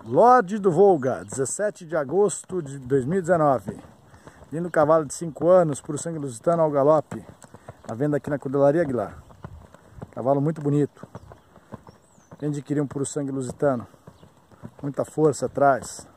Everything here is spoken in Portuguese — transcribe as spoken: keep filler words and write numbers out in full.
Lorde do Volga, dezessete de agosto de dois mil e dezenove. Lindo cavalo de cinco anos, puro sangue lusitano ao galope. À venda aqui na Cudelaria Aguilar. Cavalo muito bonito. Quem adquirir um puro sangue lusitano, muita força atrás.